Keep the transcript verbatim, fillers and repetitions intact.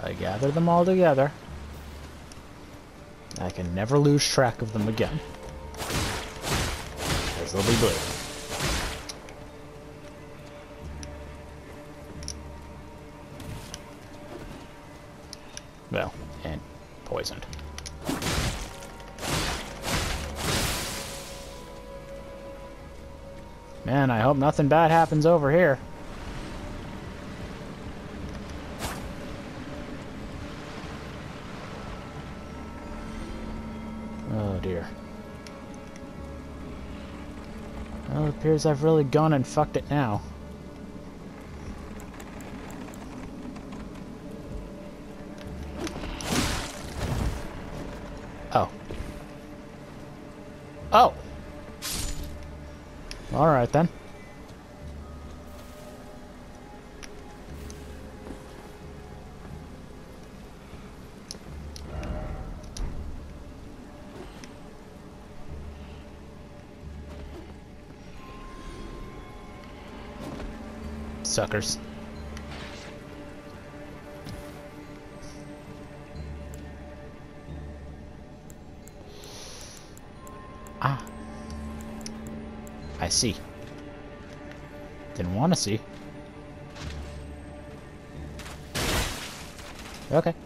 I gather them all together. I can never lose track of them again. Because they'll be blue. Well, and poisoned. Man, I hope nothing bad happens over here. Oh dear. Well, it appears I've really gone and fucked it now. Oh. Oh! Alright then. Suckers. Ah. I see. Didn't want to see. Okay.